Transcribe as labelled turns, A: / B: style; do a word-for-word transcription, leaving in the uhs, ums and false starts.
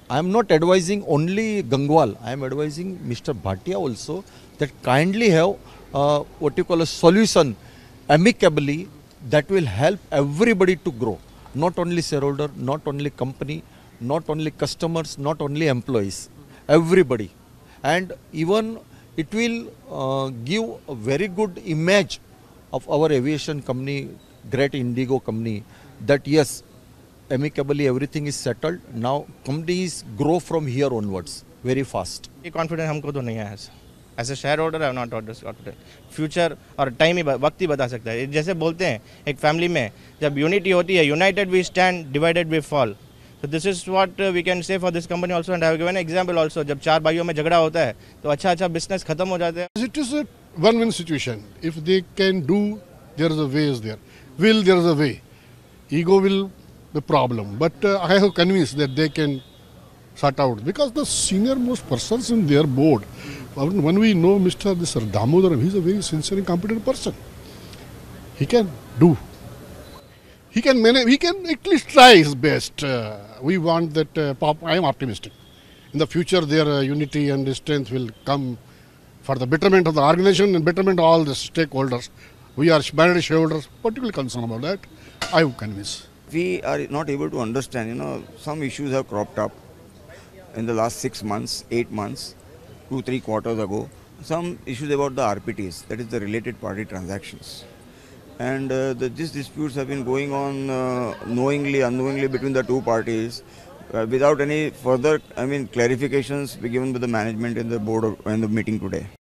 A: I am not advising only Gangwal. I am advising Mister Bhatia also that kindly have uh, what you call a solution amicably that will help everybody to grow. Not only shareholder, not only company, not only customers, not only employees, everybody. And even it will uh, give a very good image of our aviation company, great Indigo company, that yes, amicably everything is settled. Now companies grow from here onwards very fast.
B: ये confidence हमको तो नहीं है as a share holder I not confident future और time ही वक्त ही बता सकता है. जैसे बोलते हैं एक फैमिली में जब यूनिटी होती है, united we stand, divided we fall. So this is what uh, we can say for this company also, and I have given an example also. जब चार भाइयों में झगड़ा होता है तो अच्छा अच्छा बिजनेस खत्म हो जाते हैं.
C: It is a one-win situation. If they can do, there is a way is there. Will, there is a way. Ego will the problem, but uh, I have convinced that they can sort out because the senior most persons in their board. When we know Mister This Damodar, he is a very sincere and competent person. He can do. He can manage, he can at least try his best. Uh, we want that, uh, pop, I am optimistic. In the future, their uh, unity and strength will come for the betterment of the organization and betterment of all the stakeholders. We are minority shareholders, particularly concerned about that. I am convinced.
D: We are not able to understand, you know, some issues have cropped up in the last six months, eight months, two, three quarters ago. Some issues about the R P Ts, that is the related party transactions. And uh, the, these disputes have been going on uh, knowingly, unknowingly between the two parties uh, without any further, I mean, clarifications be given by the management in the board of, in the meeting today.